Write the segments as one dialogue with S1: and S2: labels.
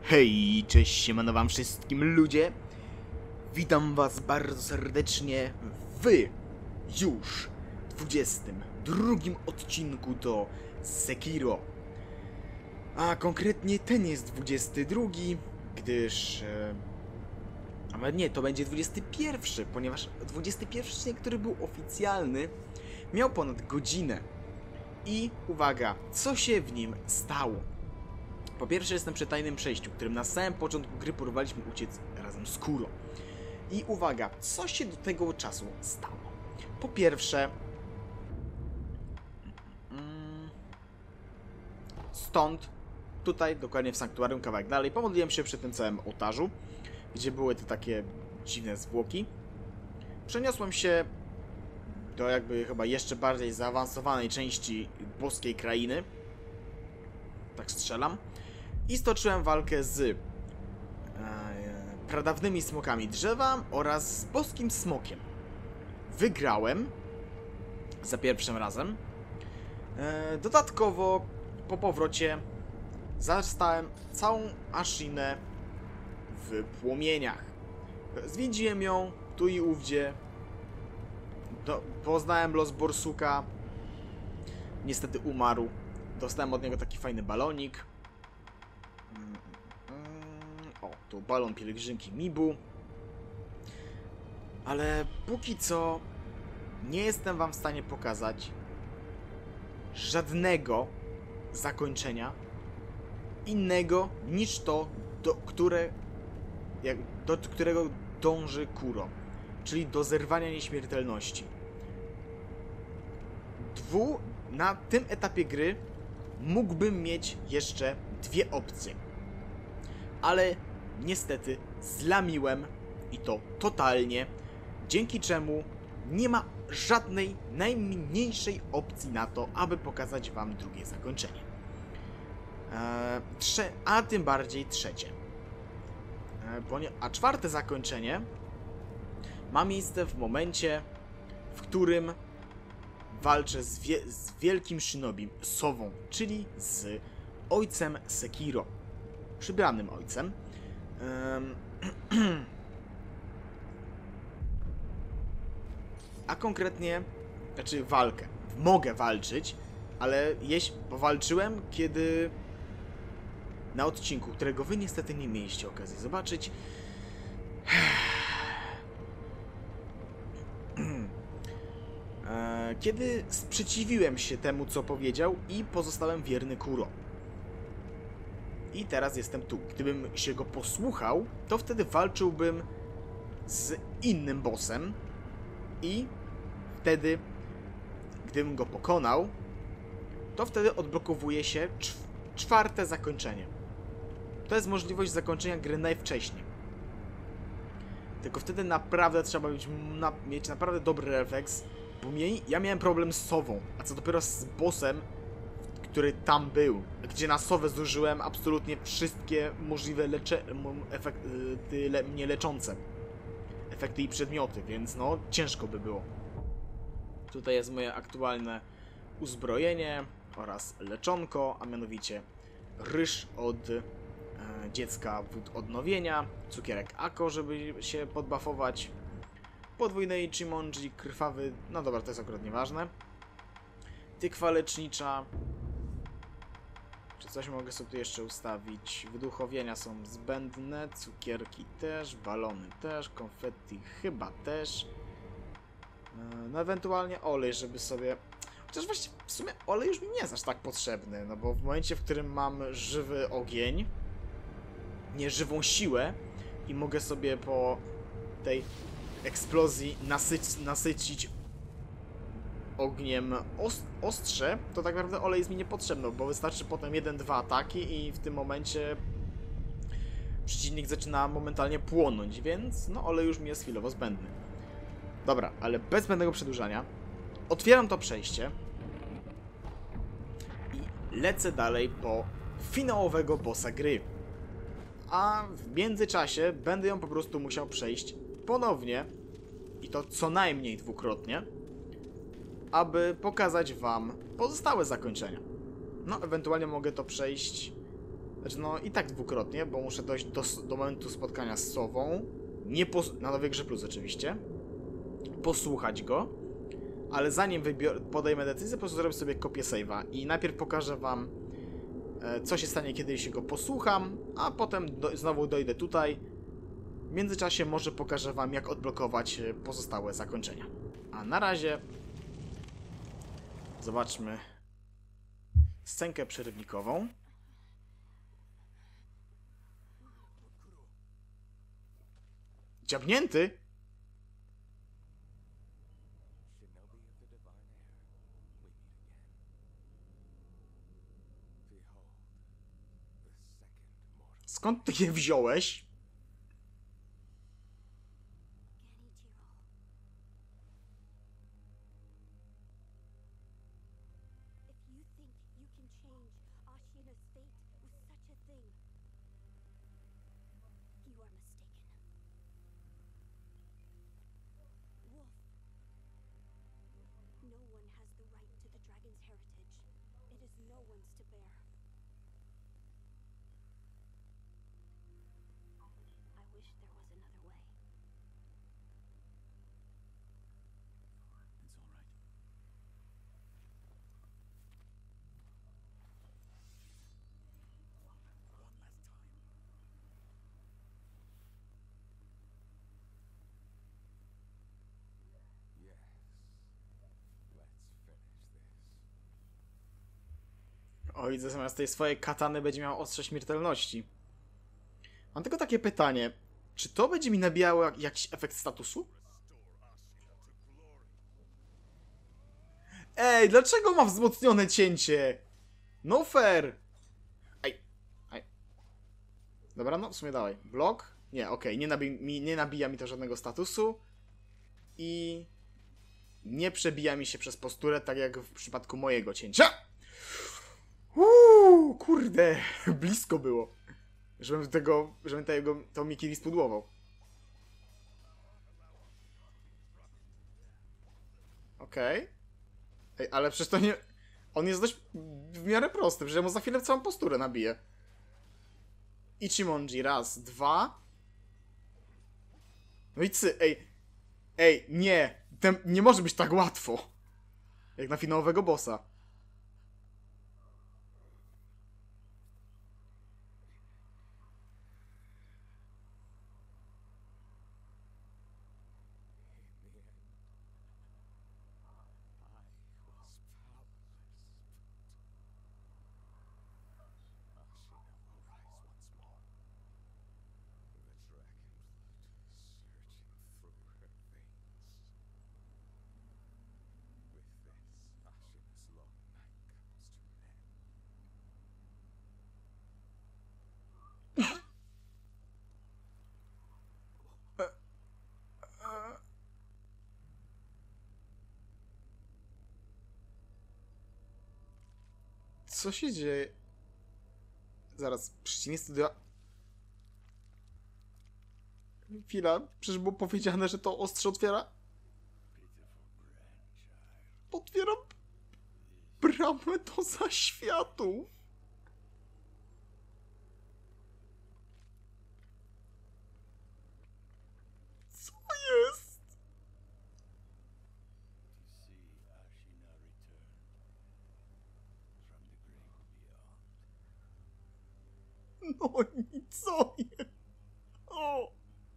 S1: Hej, cześć, siemano wam wszystkim ludzie. Witam was bardzo serdecznie w już 22 odcinku do Sekiro. A konkretnie ten jest 22, gdyż... Ale nie, to będzie 21, ponieważ 21 odcinek, który był oficjalny, miał ponad godzinę. I uwaga, co się w nim stało? Po pierwsze jestem przy tajnym przejściu, którym na samym początku gry próbowaliśmy uciec razem z Kuro. I uwaga, co się do tego czasu stało? Po pierwsze... Stąd, tutaj, dokładnie w sanktuarium, kawałek dalej, pomodliłem się przy tym całym ołtarzu, gdzie były te takie dziwne zwłoki. Przeniosłem się do jakby chyba jeszcze bardziej zaawansowanej części boskiej krainy. Tak strzelam. I stoczyłem walkę z pradawnymi smokami drzewa oraz z boskim smokiem. Wygrałem za pierwszym razem. Dodatkowo po powrocie zastałem całą Ashinę w płomieniach. Zwiedziłem ją tu i ówdzie. Poznałem los borsuka. Niestety umarł. Dostałem od niego taki fajny balonik. O, tu balon pielgrzymki Mibu. Ale póki co nie jestem wam w stanie pokazać żadnego zakończenia innego niż to, do którego dąży Kuro, czyli do zerwania nieśmiertelności. Na tym etapie gry mógłbym mieć jeszcze dwie opcje. Ale niestety zlamiłem i to totalnie, dzięki czemu nie ma żadnej, najmniejszej opcji na to, aby pokazać wam drugie zakończenie. A tym bardziej trzecie. A czwarte zakończenie ma miejsce w momencie, w którym walczę z wielkim shinobim, Sową, czyli z ojcem Sekiro. Przybranym ojcem. A konkretnie, znaczy walkę. Mogę walczyć, ale powalczyłem, kiedy na odcinku, którego wy niestety nie mieliście okazji zobaczyć, kiedy sprzeciwiłem się temu, co powiedział i pozostałem wierny Kuro. I teraz jestem tu. Gdybym się go posłuchał, to wtedy walczyłbym z innym bossem i wtedy, gdybym go pokonał, to wtedy odblokowuje się czwarte zakończenie. To jest możliwość zakończenia gry najwcześniej. Tylko wtedy naprawdę trzeba mieć naprawdę dobry refleks, bo ja miałem problem z Sową, a co dopiero z bossem, który tam był, gdzie na Sowę zużyłem absolutnie wszystkie możliwe efekty mnie leczące. Efekty i przedmioty, więc no ciężko by było. Tutaj jest moje aktualne uzbrojenie oraz leczonko, a mianowicie ryż od dziecka wód odnowienia, cukierek Ako, żeby się podbuffować, podwójne Ichimonji, krwawy, no dobra, to jest akurat nieważne, tykwa lecznicza, czy coś mogę sobie tu jeszcze ustawić, wyduchowienia są zbędne, cukierki też, balony też, konfetti chyba też, no ewentualnie olej, żeby sobie... Chociaż właściwie w sumie olej już mi nie jest aż tak potrzebny, no bo w momencie, w którym mam żywy ogień, nie żywą siłę i mogę sobie po tej eksplozji nasycić ogniem ostrze, to tak naprawdę olej jest mi niepotrzebny, bo wystarczy potem 1-2 ataki i w tym momencie przeciwnik zaczyna momentalnie płonąć, więc no olej już mi jest chwilowo zbędny. Dobra, ale bez zbędnego przedłużania otwieram to przejście i lecę dalej po finałowego bossa gry. A w międzyczasie będę ją po prostu musiał przejść ponownie i to co najmniej dwukrotnie, aby pokazać wam pozostałe zakończenia. No, ewentualnie mogę to przejść Znaczy, no i tak dwukrotnie, bo muszę dojść do momentu spotkania z Sową. Na Nowej Grze Plus oczywiście. Posłuchać go. Ale zanim podejmę decyzję, po prostu zrobię sobie kopię save'a. I najpierw pokażę wam, co się stanie, kiedy się go posłucham, a potem znowu dojdę tutaj. W międzyczasie może pokażę wam, jak odblokować pozostałe zakończenia. A na razie zobaczmy scenkę przerywnikową. Dziabnięty? Skąd ty je wziąłeś? Oj, zamiast tej swojej katany będzie miał ostrze śmiertelności. Mam tylko takie pytanie. Czy to będzie mi nabijało jakiś efekt statusu? Ej, dlaczego ma wzmocnione cięcie? No fair! Ej. Dobra, no w sumie dawaj. Blok? Nie, okej, nie nabija mi to żadnego statusu. I nie przebija mi się przez posturę, tak jak w przypadku mojego cięcia. Kurde, blisko było. Żebym to Mikiri spudłował. Okej. Ej, ale przecież to nie... On jest dość w miarę prosty, że mu za chwilę całą posturę nabije. Ichimonji, raz, dwa. No i ej, nie. Nie może być tak łatwo. Jak na finałowego bossa. Co się dzieje? Zaraz, przeciwieństwo do... Chwila, przecież było powiedziane, że to ostrze otwiera bramę do zaświatu. Co jest? No i co jest? O!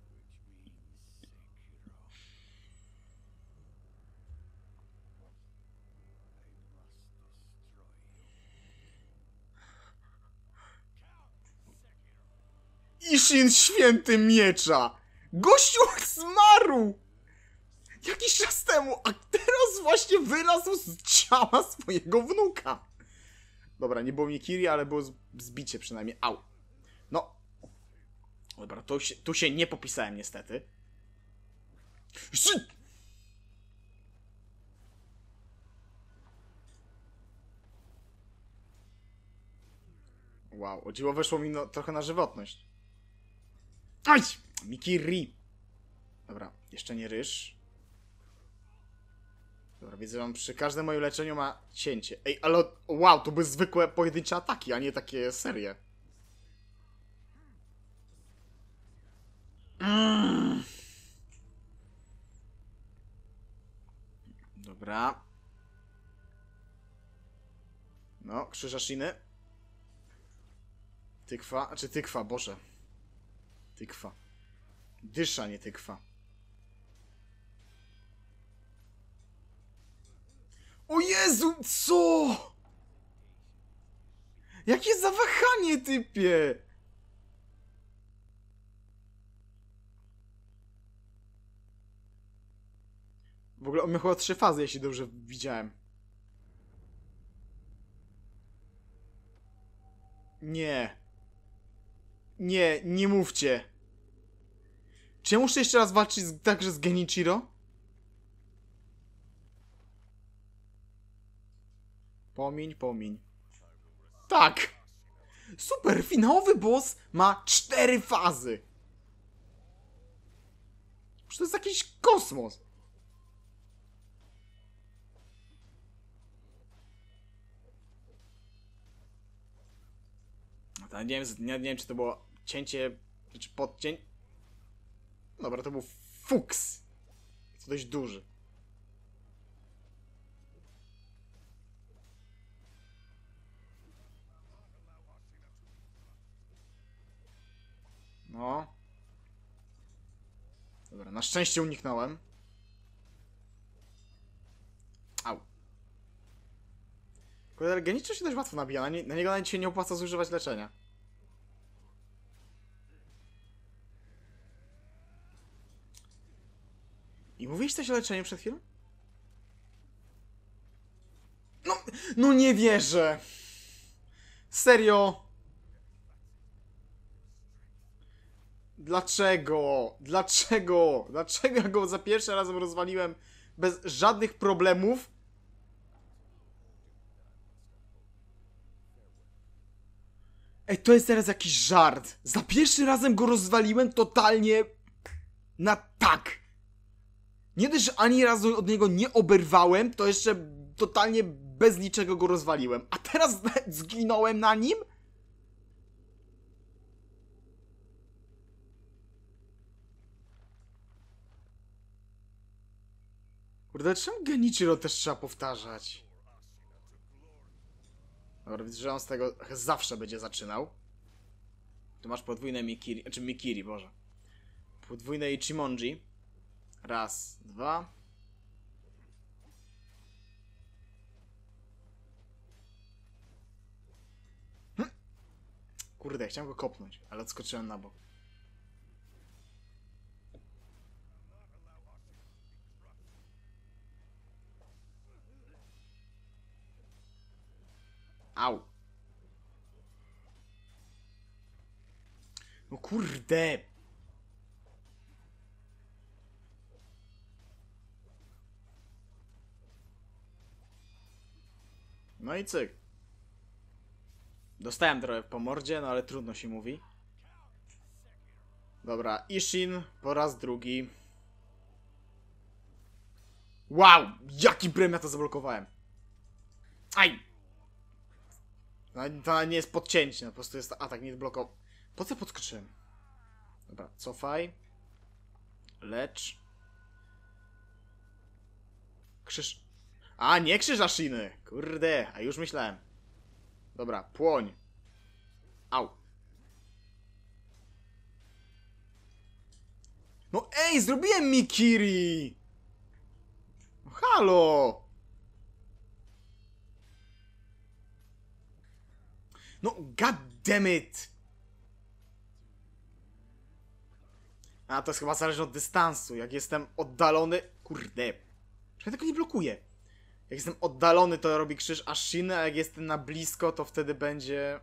S1: Ishin święty miecza! Gościu zmarł! Jakiś czas temu, a teraz właśnie wylazł z ciała swojego wnuka. Dobra, nie było Mikiri, ale było zbicie przynajmniej. Au. No. Dobra, tu się nie popisałem niestety. Wow, o dziwo weszło mi trochę na żywotność. Aj! Mikiri! Dobra, jeszcze nie ryż. Dobra, widzę, że przy każdym moim leczeniu ma cięcie. Ej, ale wow, to były zwykłe pojedyncze ataki, a nie takie serie. Dobra. No, krzyż Ashiny. Tykwa, znaczy tykwa, Boże. Tykwa. Dysza, nie tykwa. O Jezu, co? Jakie zawahanie, typie! W ogóle on miał chyba 3 fazy, jeśli dobrze widziałem. Nie. Nie, nie mówcie. Czy ja muszę jeszcze raz walczyć także z Genichiro? Pomiń, pomiń. Tak! Super, finałowy boss ma 4 fazy. Przecież to jest jakiś kosmos. Nie wiem, czy to było cięcie, czy podcięć. Dobra, to był fuks. To dość duży. No. Dobra, na szczęście uniknąłem. Au. Kurde, Genichiro się dość łatwo nabija. Na niego nawet się nie opłaca zużywać leczenia. I mówiłeś coś o leczeniu przed chwilą? No, no nie wierzę. Serio? Dlaczego? Dlaczego? Dlaczego ja go za pierwszym razem rozwaliłem bez żadnych problemów? Ej, to jest teraz jakiś żart. Za pierwszym razem go rozwaliłem totalnie na tak. Nie dość, że ani razu od niego nie oberwałem, to jeszcze totalnie bez niczego go rozwaliłem. A teraz zginąłem na nim? Kurde, czemu Genichiro też trzeba powtarzać? Dobra, widzę, że on z tego zawsze będzie zaczynał. Tu masz podwójne Mikiri, znaczy Mikiri, Boże. Podwójne Ichimonji. Raz, dwa. Kurde, chciałem go kopnąć, ale odskoczyłem na bok. Au. No kurde. No i cyk. Dostałem trochę po mordzie, no ale trudno się mówi. Dobra, Ishin po raz drugi. Wow! Jaki brem ja to zablokowałem! Aj! To nie jest podcięcie, no po prostu jest atak, nie blokował. Po co podskoczyłem? Dobra, cofaj. Lecz. Krzyż. A, nie krzyż Ashiny! Kurde, a już myślałem. Dobra, płoń. Au. No ej, zrobiłem Mikiri! No halo! No god damn it! A, to jest chyba zależne od dystansu. Jak jestem oddalony... Kurde. Ja tego nie blokuję. Jak jestem oddalony, to robi krzyż Ashiny, a jak jestem na blisko, to wtedy będzie...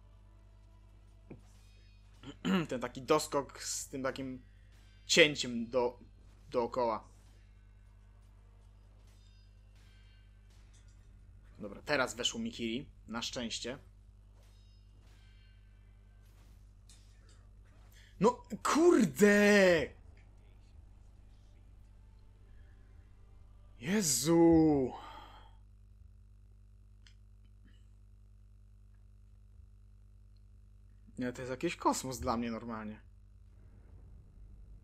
S1: ten taki doskok z tym takim cięciem dookoła. Dobra, teraz weszło Mikiri. Na szczęście. No, kurde! Jezu! Nie, to jest jakiś kosmos dla mnie normalnie.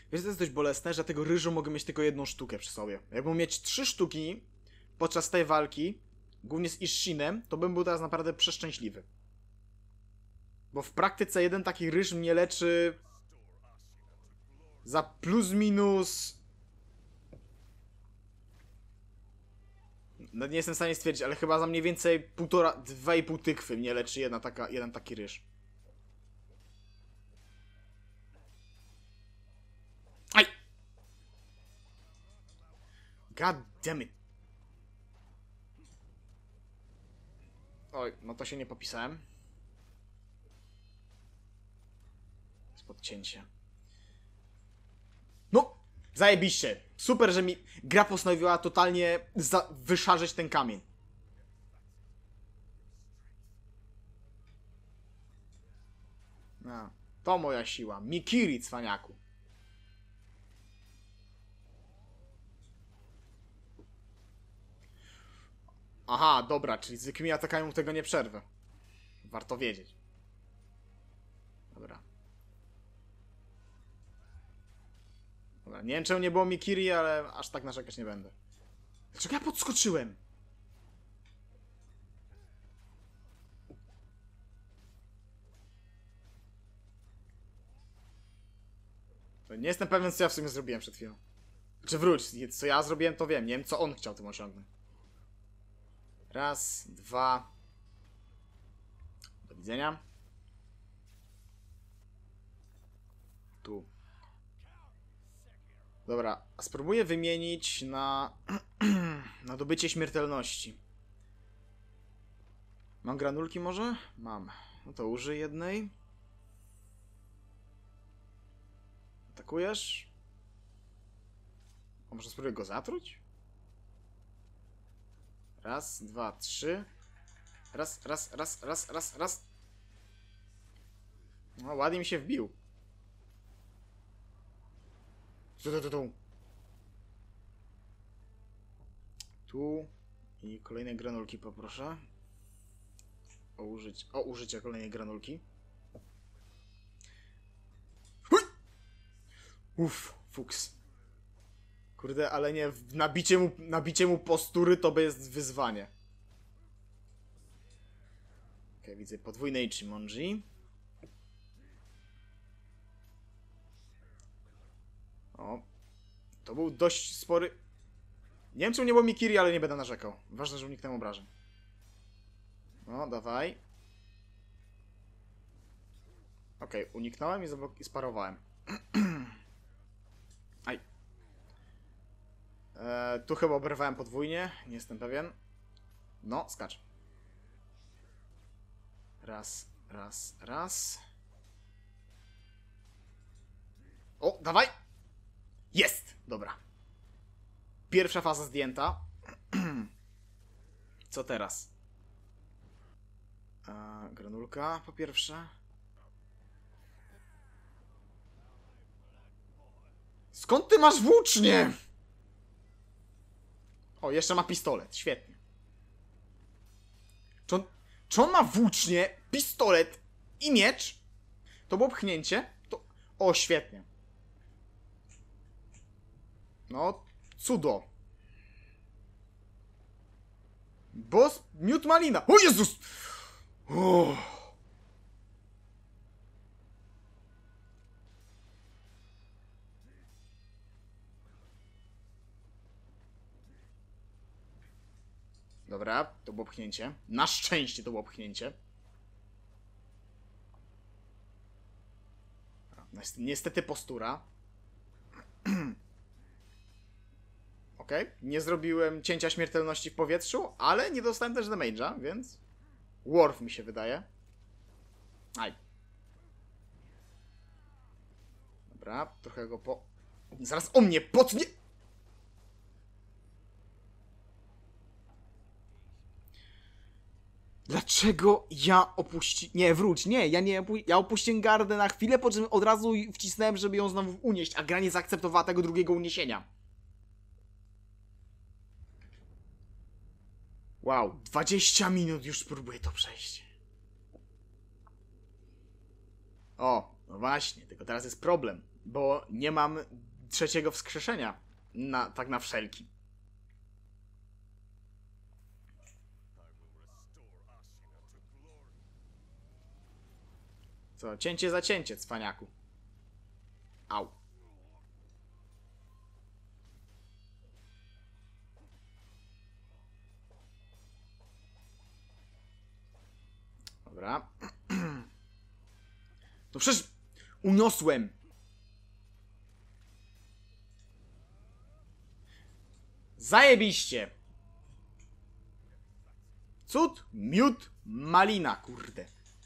S1: Wiesz, to jest dość bolesne, że tego ryżu mogę mieć tylko jedną sztukę przy sobie. Jakbym mieć 3 sztuki podczas tej walki, głównie z Isshin'em, to bym był teraz naprawdę przeszczęśliwy. Bo w praktyce jeden taki ryż mnie leczy za plus minus... No nie jestem w stanie stwierdzić, ale chyba za mniej więcej 2,5 tykwy mnie leczy jeden taki ryż. Aj! God damn it. Oj, no to się nie popisałem. Jest podcięcie. No! Zajebiście! Super, że mi gra postanowiła totalnie wyszarzyć ten kamień. No, to moja siła. Mikiri, cwaniaku. Aha, dobra, czyli zwykłymi atakami mu tego nie przerwę. Warto wiedzieć. Dobra. Dobra, nie wiem czemu nie było Mikiri, ale aż tak narzekać nie będę. Dlaczego ja podskoczyłem? Nie jestem pewien, co ja w sumie zrobiłem przed chwilą. Czy wróć, co ja zrobiłem, to wiem. Nie wiem, co on chciał tym osiągnąć. Raz, dwa. Do widzenia. Tu. Dobra, spróbuję wymienić na... na dobycie śmiertelności. Mam granulki może? Mam. No to użyj jednej. Atakujesz? A może spróbuję go zatruć? Raz, dwa, trzy. Raz. No, ładnie mi się wbił. Tu. I kolejne granulki poproszę. O użycie kolejnej granulki. Uff, fuks. Kurde, ale nie, nabicie mu postury to jest wyzwanie. Okej, widzę podwójne Ichimonji. O, to był dość spory... Nie wiem, czemu nie było Mikiri, ale nie będę narzekał. Ważne, że uniknę obrażeń. No, dawaj. Okej, uniknąłem i sparowałem. Aj. Tu chyba oberwałem podwójnie, nie jestem pewien. No, skacz. Raz. O, dawaj! Jest! Dobra. Pierwsza faza zdjęta. Co teraz? Granulka po pierwsze. Skąd ty masz włócznie? O, jeszcze ma pistolet. Świetnie. Czy on ma włócznie, pistolet i miecz? To było pchnięcie? To... O, świetnie. No, cudo. Boss, miód malina. O Jezus! Oh. Dobra, to było pchnięcie. Na szczęście to było pchnięcie. Niestety postura. Okej, nie zrobiłem cięcia śmiertelności w powietrzu, ale nie dostałem też damage'a, więc... Worth mi się wydaje. Aj. Dobra, trochę go po... Zaraz o mnie potnie... Dlaczego ja opuściłem... Nie, wróć, nie, ja opuściłem gardę na chwilę, po czym od razu wcisnąłem, żeby ją znowu unieść, a gra nie zaakceptowała tego drugiego uniesienia. Wow, 20 minut już próbuję to przejść. O, no właśnie, tylko teraz jest problem. Bo nie mam trzeciego wskrzeszenia. Tak na wszelki. Co? Cięcie za cięcie, cwaniaku. Au. Dobra. No przecież uniosłem. Zajebiście. Cud, miód, malina, kurde.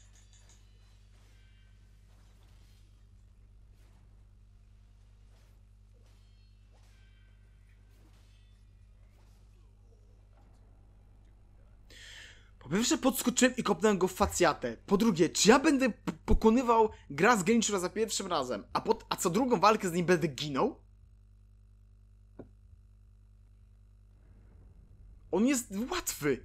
S1: Po pierwsze podskoczyłem i kopnąłem go w facjatę. Po drugie, czy ja będę pokonywał gra z Genichiro za pierwszym razem, a co drugą walkę z nim będę ginął? On jest łatwy.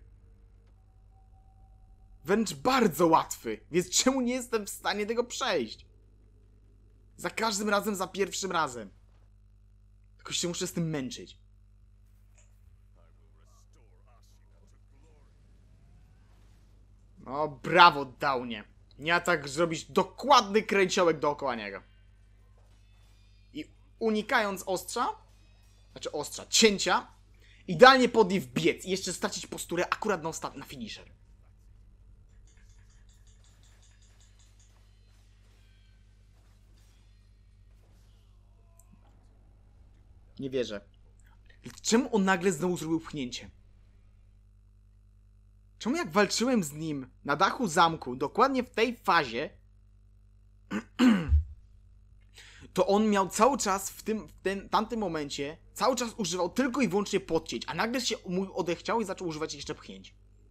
S1: Wręcz bardzo łatwy. Więc czemu nie jestem w stanie tego przejść? Za każdym razem, za pierwszym razem. Tylko się muszę z tym męczyć. No, brawo, Downie. Nie tak zrobić dokładny kręciołek dookoła niego. I unikając cięcia, idealnie pod niej wbiec i jeszcze stracić posturę akurat na finisher. Nie wierzę. Czemu on nagle znowu zrobił pchnięcie? Czemu jak walczyłem z nim na dachu zamku, dokładnie w tej fazie, to on miał cały czas w tamtym momencie, cały czas używał tylko i wyłącznie podcięć, a nagle się mój odechciał i zaczął używać jeszcze pchnięć.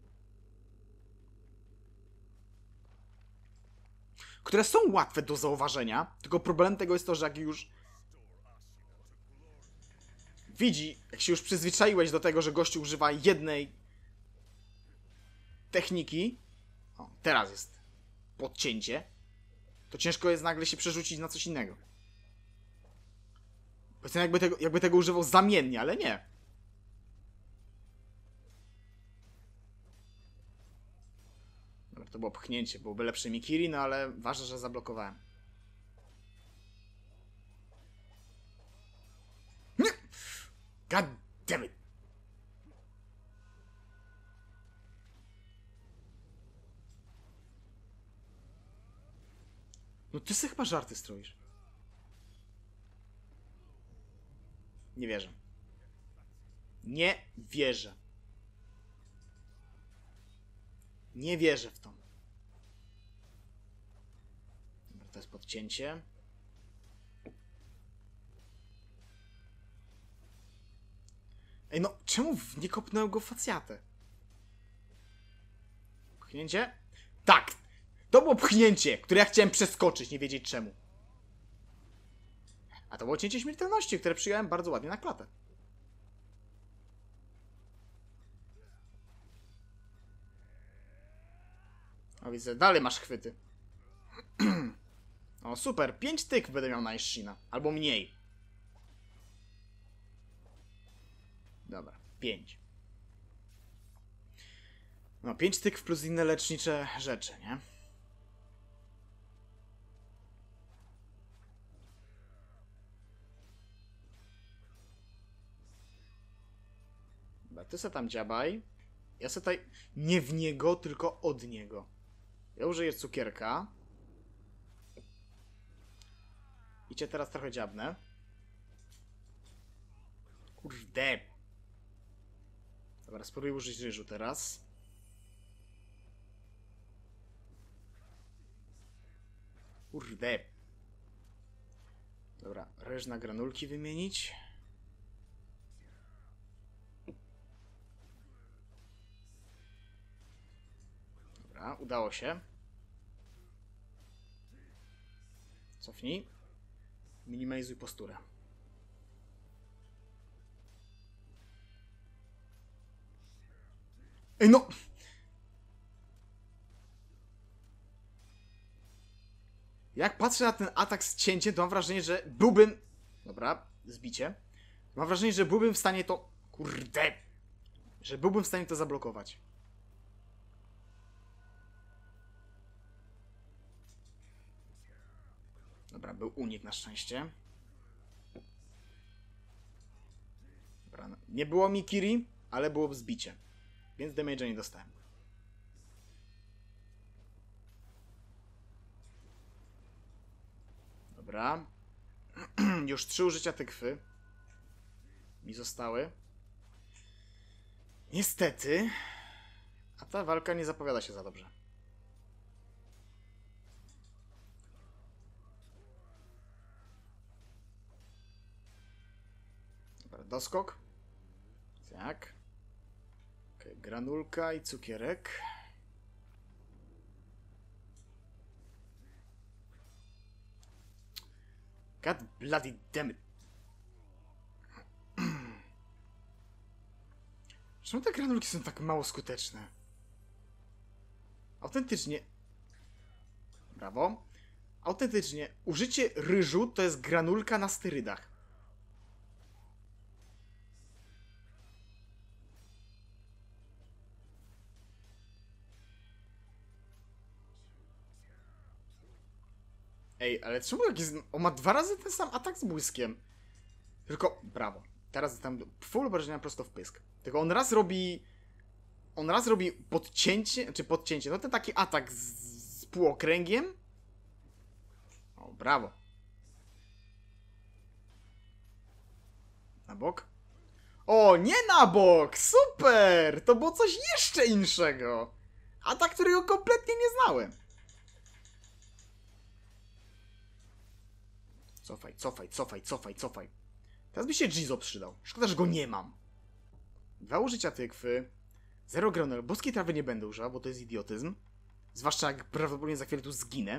S1: Które są łatwe do zauważenia, tylko problem tego jest to, że jak już widzi, jak się już przyzwyczaiłeś do tego, że gościu używa jednej techniki, o, teraz jest podcięcie, to ciężko jest nagle się przerzucić na coś innego. Powiedzmy, jakby tego używał zamiennie, ale nie. Dobra, to było pchnięcie, byłoby lepsze Mikiri, no ale ważne, że zablokowałem. Nie! God damn it! No ty sobie chyba żarty stroisz. Nie wierzę. Nie wierzę. Nie wierzę w to. Dobra, to jest podcięcie. Ej, no czemu nie kopnąłem go w facjatę? Pchnięcie? Tak! To było pchnięcie, które ja chciałem przeskoczyć, nie wiedzieć czemu. A to było cięcie śmiertelności, które przyjąłem bardzo ładnie na klatę. O, widzę, dalej masz chwyty. O, super, 5 tyk będę miał na Ishina. Albo mniej. Dobra, 5. No, 5 tyk plus inne lecznicze rzeczy, nie? Dobra, ty se tam dziabaj. Ja se tutaj nie w niego, tylko od niego. Ja użyję cukierka. I cię teraz trochę dziabnę. Kurde. Dobra, spróbuj użyć ryżu teraz. Kurde. Dobra, ryż na granulki wymienić. Dobra, udało się. Cofnij. Minimalizuj posturę. Ej, no! Jak patrzę na ten atak z cięciem, to mam wrażenie, że byłbym... Dobra, zbicie. Mam wrażenie, że byłbym w stanie to... Kurde! Że byłbym w stanie to zablokować. Dobra, był unik na szczęście. Dobra, no. Nie było mi Kiri, ale było zbicie. Więc damage'a nie dostałem. Dobra. Już 3 użycia tykwy mi zostały. Niestety. A ta walka nie zapowiada się za dobrze. Dobra, doskok. Tak. Okay, granulka i cukierek. God bloody damn it. Czemu te granulki są tak mało skuteczne? Autentycznie. Brawo. Autentycznie. Użycie ryżu to jest granulka na sterydach. Ej, ale czemu jak jest... On ma 2 razy ten sam atak z błyskiem. Tylko, brawo. Teraz tam full obrażenia prosto w pysk. Tylko on raz robi... On raz robi podcięcie, czy podcięcie. No ten taki atak z półokręgiem. O, brawo. Na bok. O, nie na bok! Super! To było coś jeszcze innego. Atak, którego kompletnie nie znałem. Cofaj, cofaj, cofaj, cofaj, cofaj. Teraz by się Jizo przydał. Szkoda, że go nie mam. 2 użycia tykwy. 0 granul. Boskiej trawy nie będę używał, bo to jest idiotyzm. Zwłaszcza jak prawdopodobnie za chwilę tu zginę.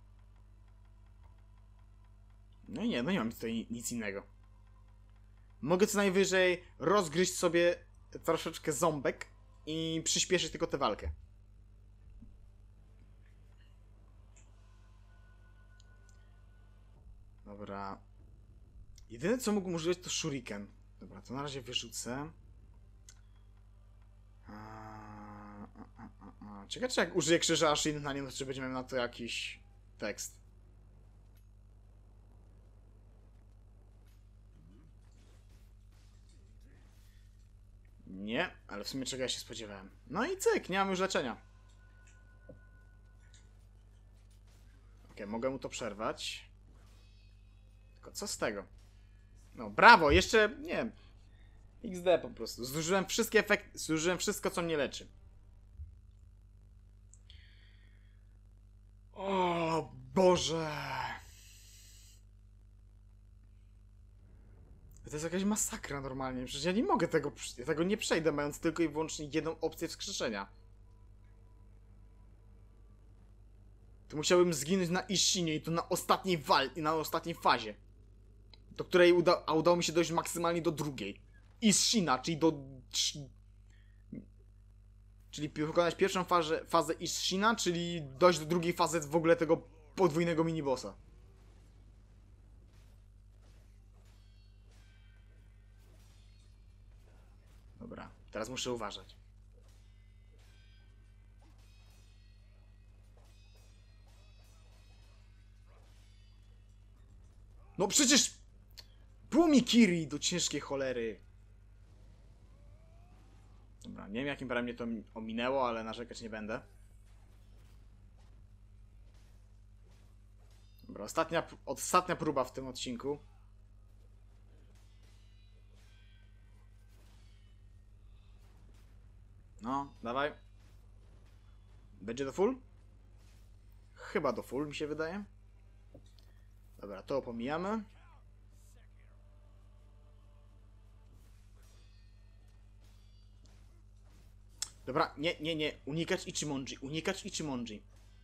S1: No i nie, no nie mam tutaj nic innego. Mogę co najwyżej rozgryźć sobie troszeczkę ząbek i przyspieszyć tylko tę walkę. Dobra. Jedyne co mógłbym używać to shuriken. Dobra, to na razie wyrzucę. Ciekawe, czy jak użyję krzyża Ashin na nim, to czy będziemy na to jakiś tekst. Nie, ale w sumie czego ja się spodziewałem. No i cyk, nie mam już leczenia. Okej, mogę mu to przerwać. Tylko co z tego? No, brawo, jeszcze, nie. XD po prostu. Zużyłem wszystkie efekty, zużyłem wszystko, co mnie leczy. O Boże! To jest jakaś masakra normalnie. Przecież ja nie mogę tego... Ja tego nie przejdę, mając tylko i wyłącznie jedną opcję wskrzeszenia. To musiałbym zginąć na Ishinie i to na ostatniej na ostatniej fazie. Do której udało mi się dojść maksymalnie do drugiej. Ishina, czyli do... Czyli wykonać pierwszą fazę Ishina, czyli dojść do drugiej fazy w ogóle tego podwójnego minibossa. Dobra, teraz muszę uważać. No przecież... Było mi Kiri do ciężkiej cholery. Dobra, nie wiem jakim parem mnie to ominęło, ale narzekać nie będę. Dobra, ostatnia próba w tym odcinku. No, dawaj. Będzie do full? Chyba do full, mi się wydaje. Dobra, to pomijamy. Dobra, nie. Unikać Ichimonji. Unikać Ichimonji.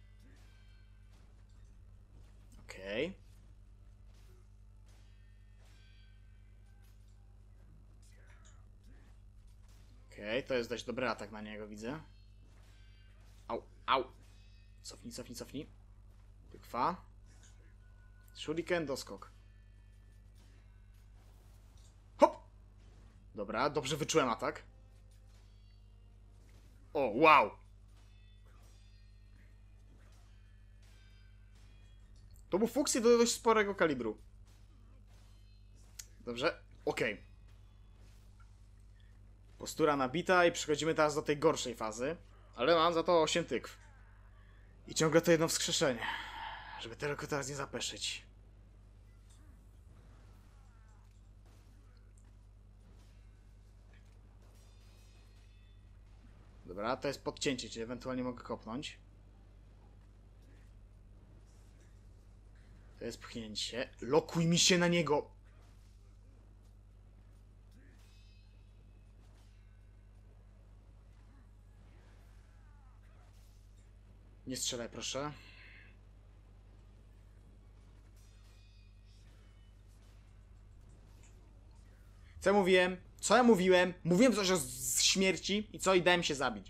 S1: Okej. Okej, to jest dość dobry atak na niego, widzę. Au, au. Cofnij. Tykwa. Shuriken, doskok. Hop! Dobra, dobrze wyczułem atak. O, wow! To był fuksy do dość sporego kalibru. Dobrze, okej. Postura nabita i przechodzimy teraz do tej gorszej fazy. Ale mam za to 8 tykw. I ciągle to jedno wskrzeszenie. Żeby tylko teraz nie zapeszyć. Dobra, to jest podcięcie, czyli ewentualnie mogę kopnąć. To jest pchnięcie. Lokuj mi się na niego! Nie strzelaj, proszę. Co ja mówiłem? Co ja mówiłem? Mówiłem coś o śmierci i co? I dałem się zabić.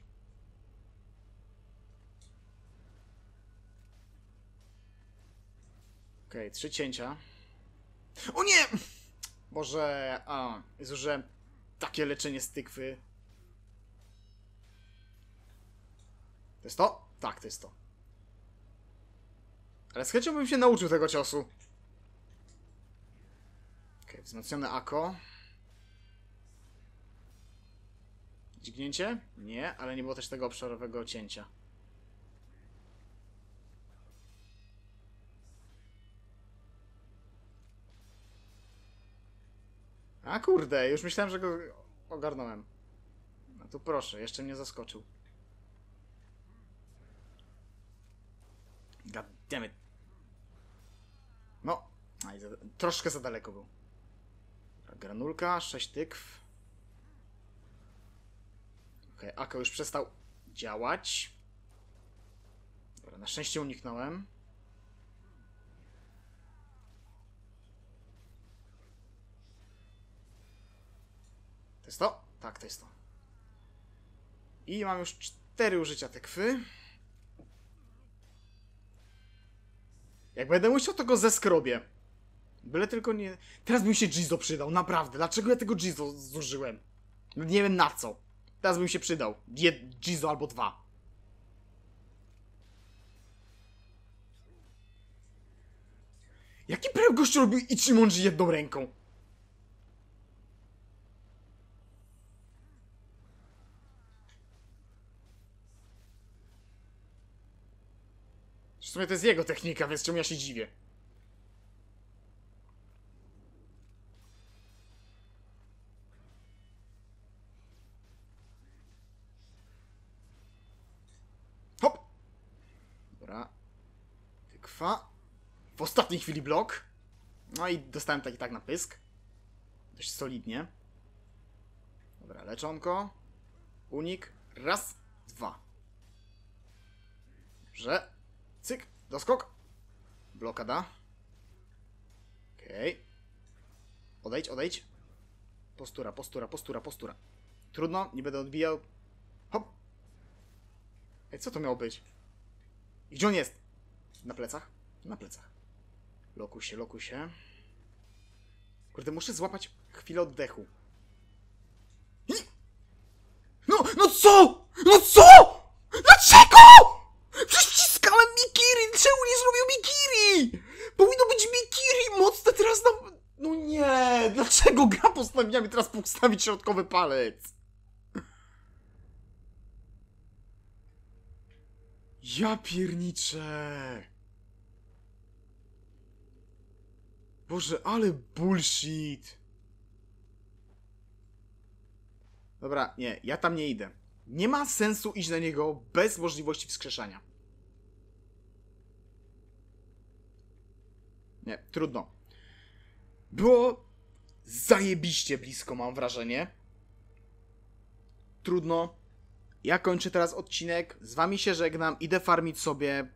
S1: Okej, 3 cięcia. O nie! Boże, zużyłem takie leczenie z tykwy. To jest to? Tak, to jest to. Ale z chęcią bym się nauczył tego ciosu. Okej, wzmocnione Ako. Dźgnięcie? Nie, ale nie było też tego obszarowego cięcia. A kurde, już myślałem, że go ogarnąłem. No to proszę, jeszcze mnie zaskoczył. Goddammit. No, troszkę za daleko był. Granulka, 6 tykw. Okej, Ako już przestał działać. Dobra, na szczęście uniknąłem. To jest to? Tak, to jest to. I mam już 4 użycia tykwy. Jak będę musiał, to go zeskrobię. Byle tylko nie... Teraz by mi się Jizo przydał, naprawdę. Dlaczego ja tego Jizo zużyłem? Nie wiem na co. Teraz by mi się przydał. Jizo albo 2. Jaki prawie gościu robił Ichimonji jedną ręką? W sumie to jest jego technika, więc czemu ja się dziwię? Hop! Dobra. Tykwa. W ostatniej chwili blok. No i dostałem tak i tak na pysk. Dość solidnie. Dobra, leczonko. Unik. Raz, 2. Dobrze. Cyk. Doskok. Blokada. Okej. Odejdź, odejdź. Postura, postura, postura, postura. Trudno, nie będę odbijał. Hop. Ej, co to miało być? I gdzie on jest? Na plecach? Na plecach. Lokuj się, lokuj się. Kurde, muszę złapać chwilę oddechu. No, no co? No co? Dlaczego? Przecież wciskałem Mikiri! Czemu nie zrobił Mikiri? Powinno być Mikiri mocne teraz na... No nie! Dlaczego gra postanowiła mi teraz postawić środkowy palec? Ja pierniczę! Boże, ale bullshit! Dobra, nie, ja tam nie idę. Nie ma sensu iść na niego bez możliwości wskrzeszania. Nie, trudno. Było zajebiście blisko, mam wrażenie. Trudno. Ja kończę teraz odcinek. Z wami się żegnam. Idę farmić sobie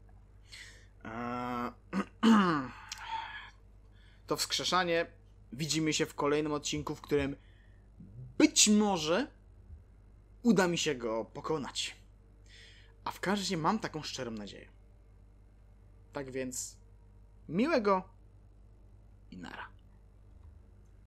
S1: to wskrzeszanie. Widzimy się w kolejnym odcinku, w którym być może uda mi się go pokonać. A w każdym razie mam taką szczerą nadzieję. Tak więc Miłego i nara.